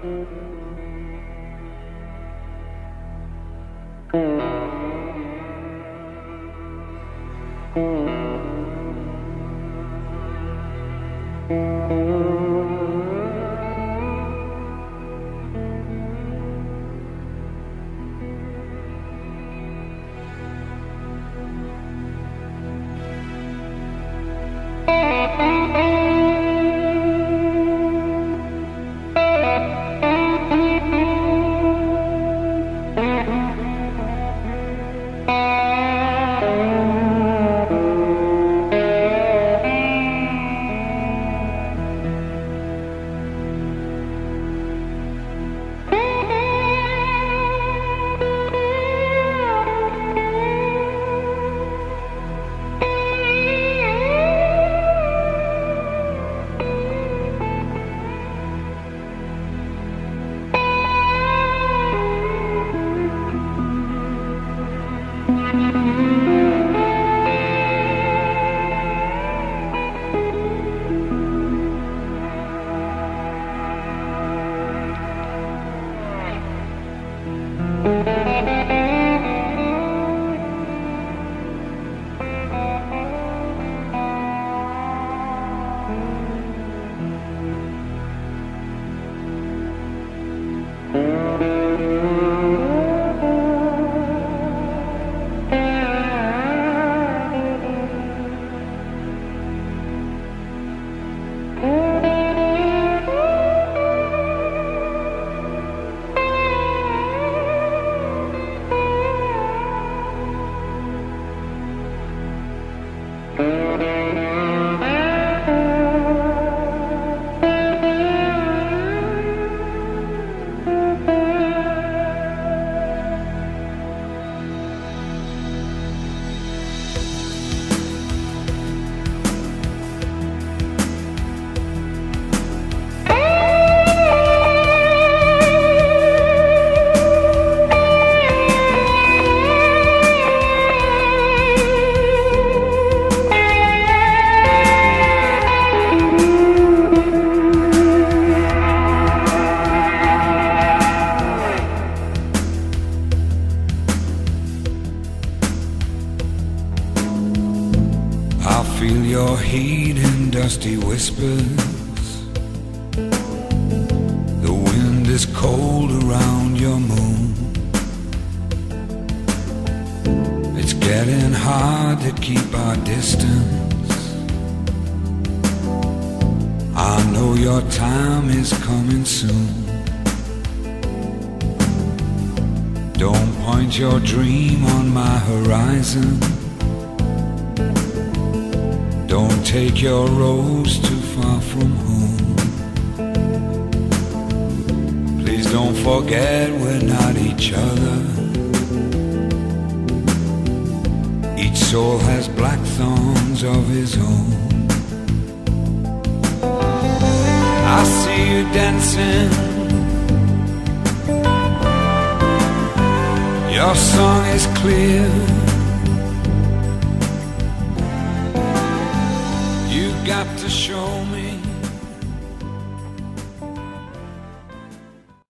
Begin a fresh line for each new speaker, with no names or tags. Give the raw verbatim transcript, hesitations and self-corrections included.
Feel your heat in dusty whispers. The wind is cold around your moon. It's getting hard to keep our distance. I know your time is coming soon. Don't point your dream on my horizon. Don't take your rose too far from home. Please don't forget we're not each other. Each soul has black thorns of his own. I see you dancing. Your song is clear. Got to show